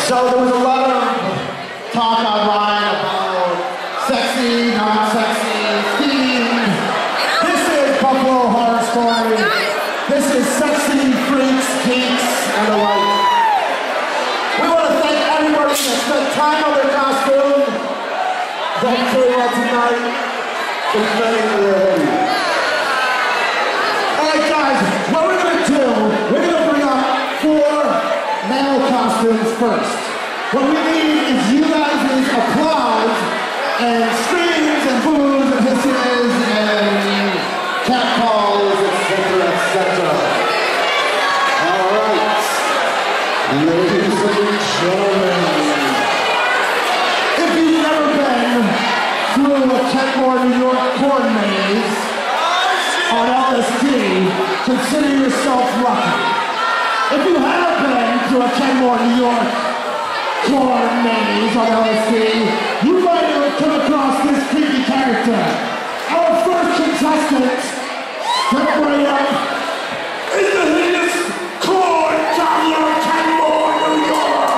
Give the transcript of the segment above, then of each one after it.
So there was a lot of talk online about sexy, non-sexy, themed. This is Buffalo Horror Story. This is sexy freaks, geeks, and the like. We want to thank everybody that spent time on their costume. That came out tonight. It's very good. Alright guys, what we're going to do, we're going to bring up 4 male costumes first. What we need is you guys' applause and screams and boos and hisses and catcalls, etc., etc. Alright. Ladies and gentlemen, if you've never been through a Kenmore, New York corn maze on LSD, consider yourself lucky. If you have been through a Kenmore, New York corn maze on LSD, you might have come across this creepy character. Our first contestant, step right up, is the hideous corn toddler Kenmore, New York.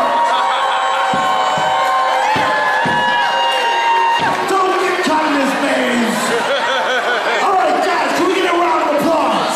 Don't get caught in this maze. All right, guys, can we get a round of applause?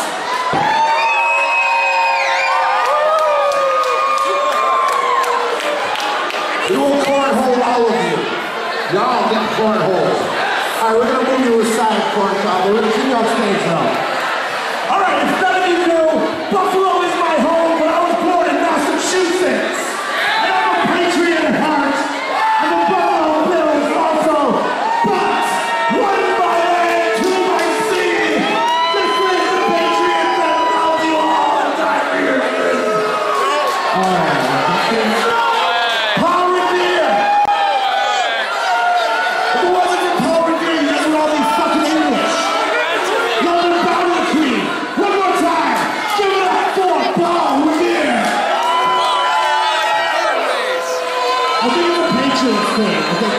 We will cornhole all of you. Y'all get cornholes. All right, we're going to move you aside, corn toddler. We're going to see you on stage now. All right, if none of you know, Buffalo is my home, but I was born in Massachusetts. And I'm a patriot at heart. I'm a Buffalo Bills also. But one by land, 2 by sea. This is the patriot that allows you all to die for your sins. All right. Paul Revere. If it wasn't for Paul Revere, you guys would all be fucking English. London Bounty Queen. One more time. Give it up for Paul Revere. I think it's a Patriots thing. I think.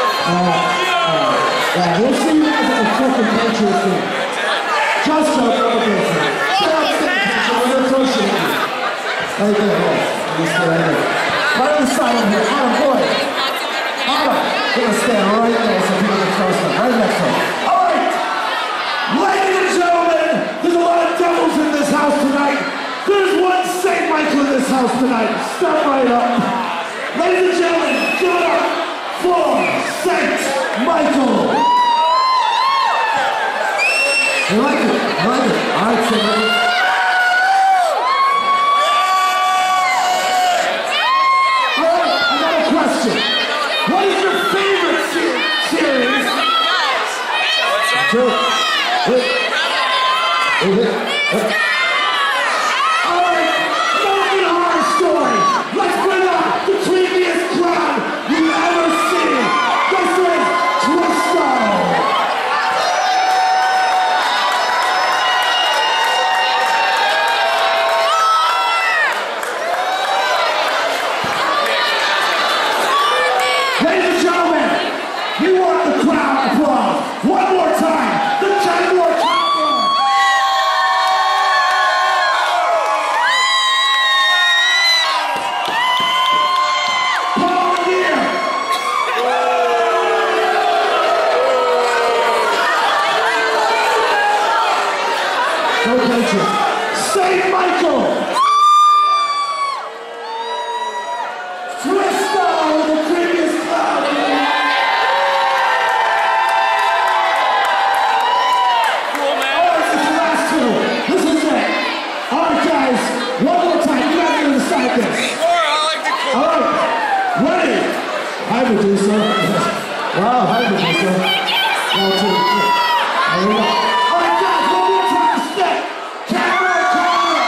Yeah, we'll see you guys at the fucking Patriots thing. Just joking. Okay, so. Shut up, stand picture. We're gonna throw shit at you. Right there, boys. You stay right there. Right on the side over here. Adam, boy. Adam. We're gonna stand right there so people can throw stuff. Right next to him. All right. Ladies and gentlemen, there's a lot of devils in this house tonight. There's one St. Michael in this house tonight. Step right up. Ladies and gentlemen, give it up for St. Michael. I like it. I like it. All right, St. Michael. All right, I got a question. What is your favorite series? Alright, American Horror Story. Let's bring up the creepiest crowd you've ever seen. This is Twisto. Ladies and gentlemen, you want the crowd applause. One more time, the Kenmore Toddler. Paul Revere. No Patriots. St. Michael. Twisto, the creepiest clown. This is it. All right, guys. One more time. You guys are going to decide this. All right. Ready? Hi, producer. Wow, hi, producer. There we go. All right, guys. One more time. Step. Camera, camera.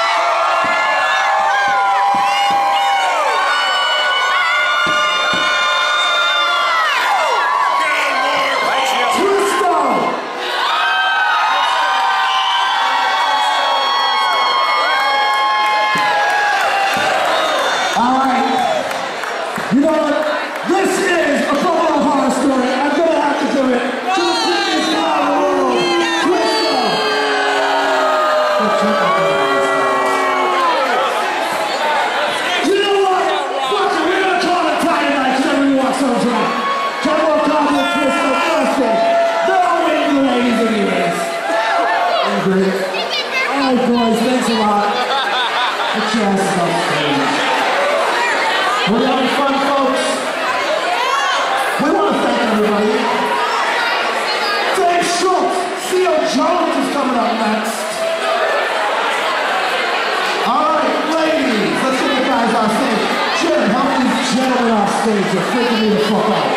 Twisto. All right. You know what? This is a Buffalo Horror Story. I'm going to have to do it to the biggest crowd in the world. coming off stage. You're freaking me the fuck out.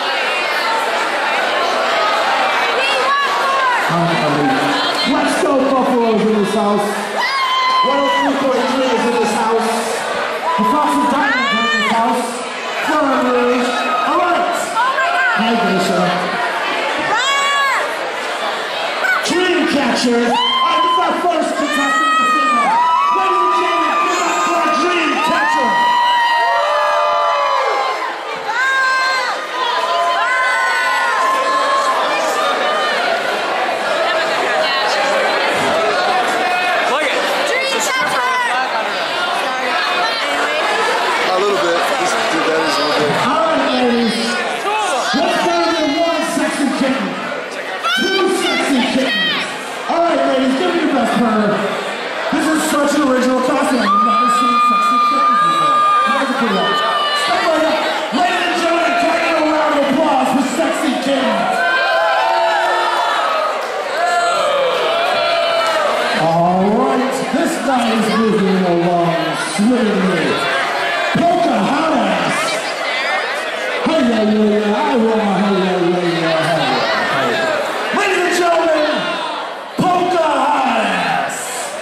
Let's go, Buffalo's in this house. 103.3 is in this house. The Foxy Diamonds are in this house. Fleur Rouge. All right. Hi, Geisha. Dreamcatcher. All right, this is our first contestant in the female. Ladies and gentlemen, give it up for our Dreamcatcher. A little bit. Just do that as a little bit. All right, ladies. What's better than one sexy kitten? Two sexy kittens. All right, ladies, give me your best purr. This is such an original costume. I've never seen sexy kittens before. How's it going? Step right up. Ladies and gentlemen, can I get a round of applause for sexy kittens? All right, this night is moving along swimmingly. Pocahontas. Hey, yeah, yeah, yeah. I wanna, hey, yeah, yeah, yeah, hey. Ladies and gentlemen, Pocahontas.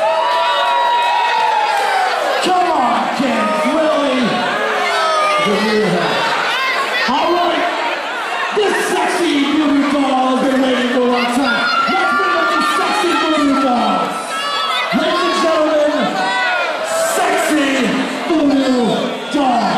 Come on, kids, really? Give me your hand. All right, this sexy beauty doll has been waiting for a long time. Let's bring up these sexy beauty dolls. Ladies and gentlemen, sexy voodoo dolls.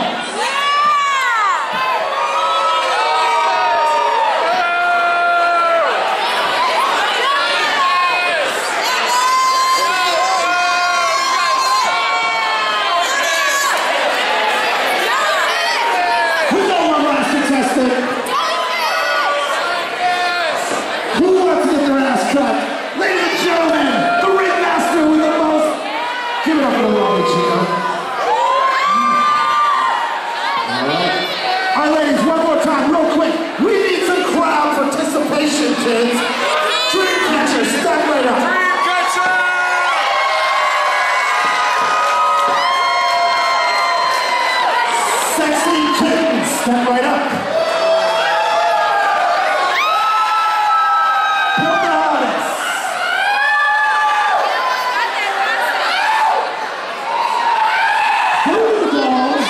We got one last contestant. Who wants to get their ass cut? Ladies and gentlemen, the ringmaster with the most. Give it up for the lovely Chico. All right, ladies, one more time, real quick. We need some crowd participation, kids. Dreamcatcher, step right up. Sexy kittens, step right up. Pocahontas. Voodoo dolls.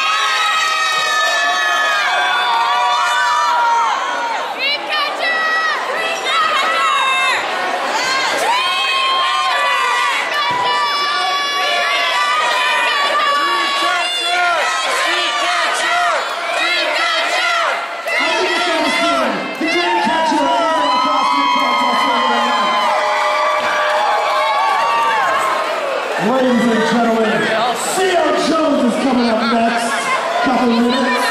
Ladies and gentlemen, C.O. Jones is coming up next. Couple minutes.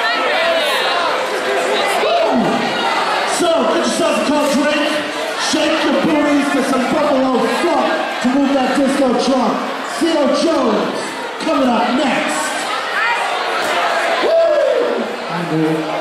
So, get yourself a cold drink. Shake your booties to some Buffalo funk to move that disco trunk. C.O. Jones coming up next. Woo! I knew it.